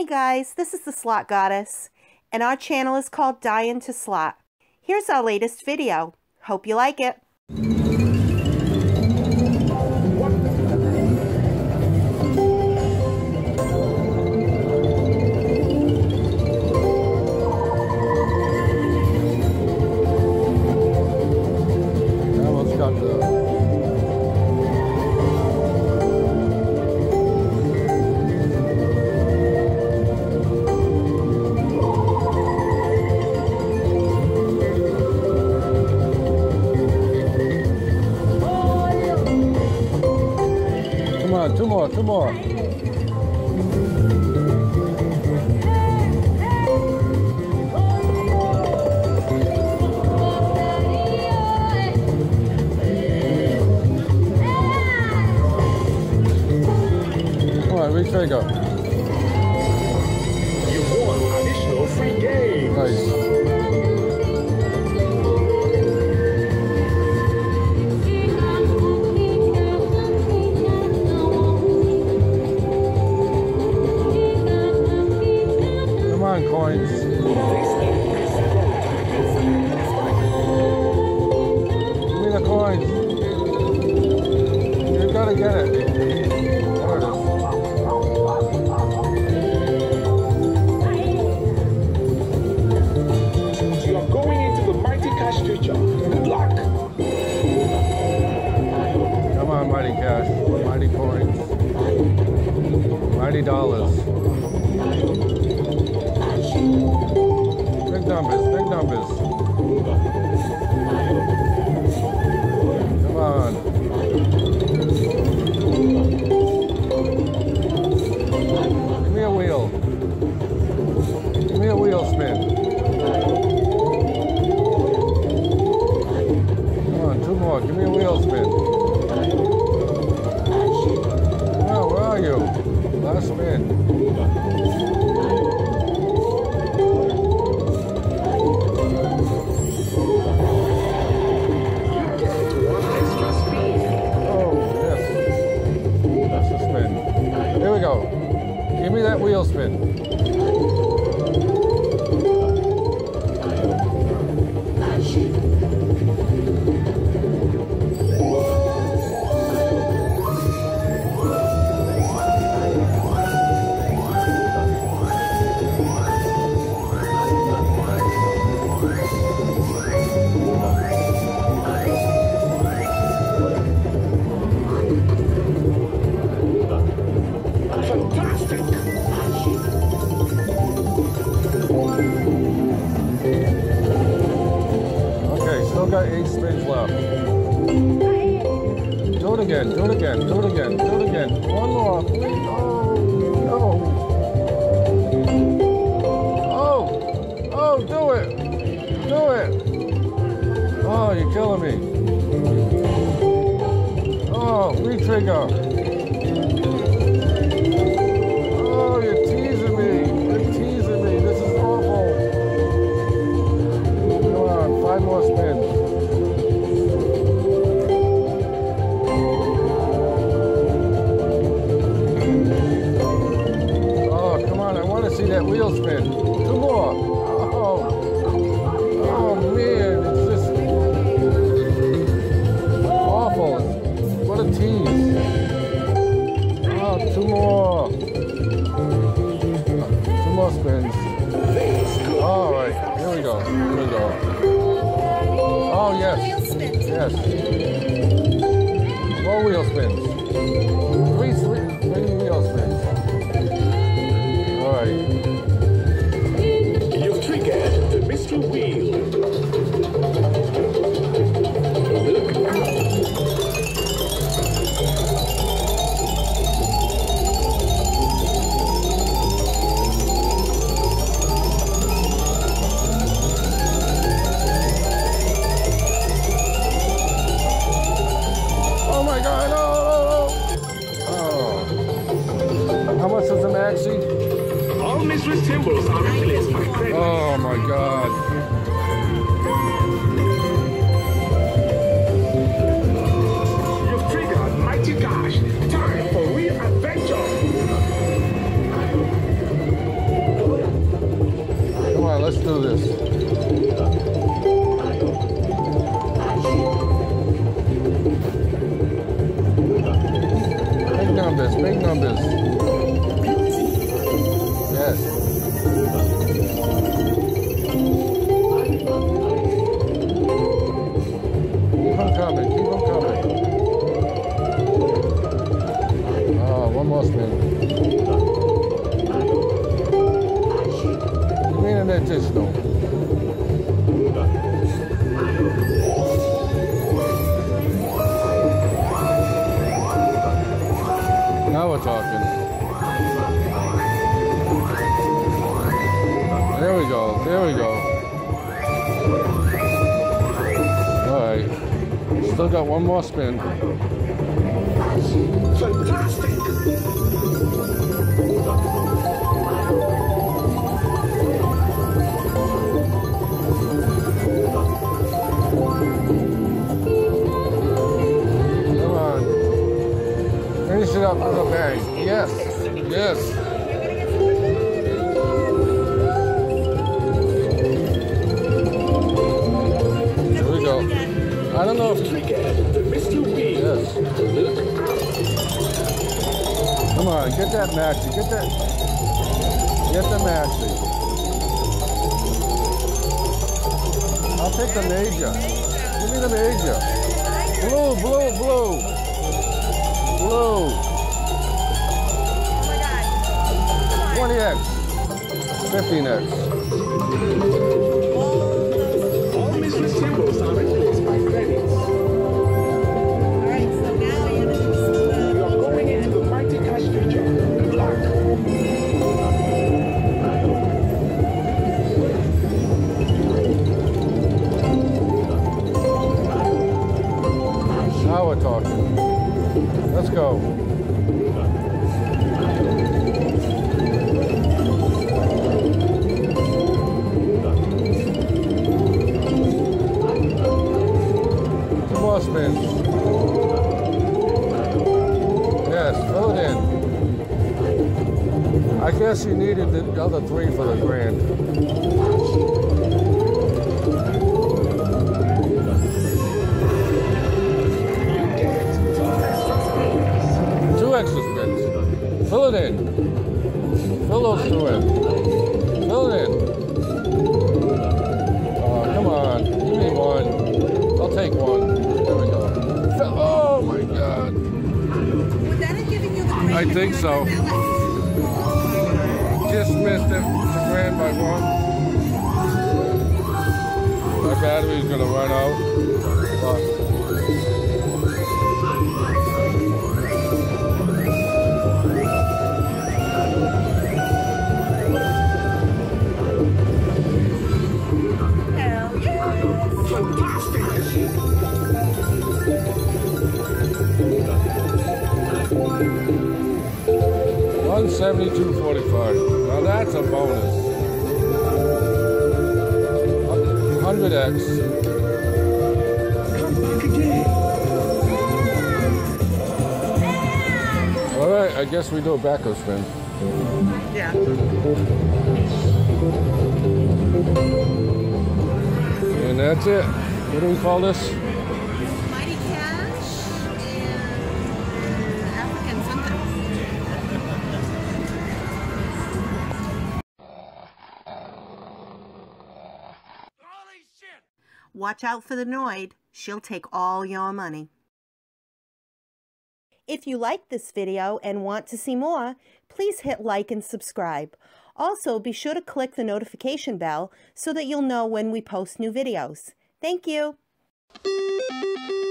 Hey guys, this is the Slot Goddess, and our channel is called Dying to Slot. Here's our latest video. Hope you like it. Two more. Come on, retrigger. You won additional free games. Nice. Coins. Give me the coins. You gotta get it. There it is. You are going into the mighty cash future. Good luck. Come on, mighty cash, mighty coins, mighty dollars. Big numbers, big numbers. Come on. Give me a wheel. Give me a wheel spin. Come on, two more. Give me a wheel spin. Oh, where are you? Last spin. Here we go. Give me that wheel spin. Got 8 spins left. Do it again, do it again, do it again, do it again. One more, please. Oh, no. Oh, do it. Do it. Oh, you're killing me. Oh, retrigger. Oh, you're teasing me. You're teasing me. This is awful. Come on, 5 more spins. See that wheel spin. 2 more. Oh man, it's just awful. What a tease. Oh, 2 more. 2 more spins. All right, here we go. Here we go. Oh yes, yes. More wheel spins. 3 wheel spins. You've triggered the mystery wheel. Look out. Oh my God! Oh. How much is the maxi? All mystery symbols are replaced by credit. Oh my God. You've triggered mighty cash. Time for real adventure. do this. Big numbers, big numbers. Yes. Keep them coming, keep them coming. Oh, one more spin. Green and additional. Now we're talking. There we go, there we go. Alright. Still got one more spin. Fantastic! Come on. Finish it up with a bang. Yes, yes. Here we go. I don't know if... Yes. Come on, get that maxi. Get that. Get the maxi. I'll take the major. Give me the major. Blue, blue, blue. Blue. 20x. 15x. All mystery symbols are replaced by credits. You are going into the mighty cash future. Good luck. Now we're talking. Let's go. Two more spins. Yes, fill it in. I guess you needed the other three for the grand. Extra spins. Fill it in. Fill those two in. Fill it in. Oh, come on. Give me one. I'll take one. There we go. Oh my God. Would that have given you the green? I think so. Just missed it. The grand by one. My battery's gonna run out. But 172.45. Now that's a bonus. 100x. Come back again. All right, I guess we do a backup spin. Yeah. And that's it. What do we call this? Mighty Cash and African something. Holy shit! Watch out for the Noid. She'll take all your money. If you like this video and want to see more, please hit like and subscribe. Also, be sure to click the notification bell so that you'll know when we post new videos. Thank you.